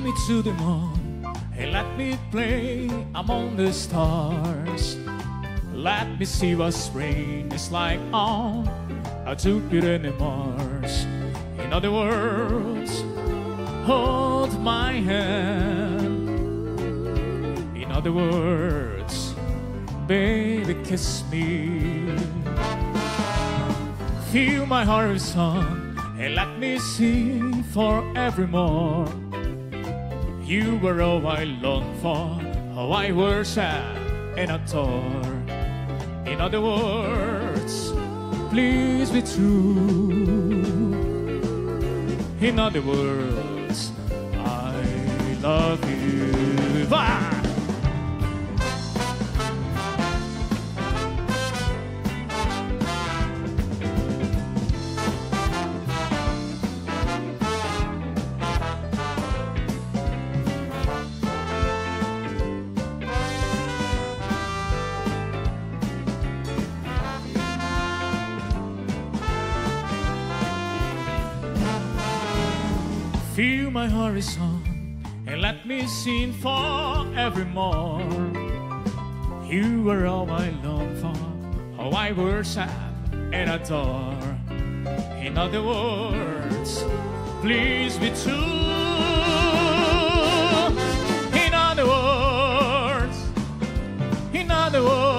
me to the moon and let me play among the stars. Let me see what spring is like on Jupiter and Mars. In other words, hold my hand. In other words, baby, kiss me. Fill my heart with song and let me sing forevermore. You were all I long for, how I worship and adore. In other words, please be true. In other words, I love you. Bye! Fill my horizon and let me sing forevermore. You are all I long for, how I worship and adore. In other words, please be true. In other words,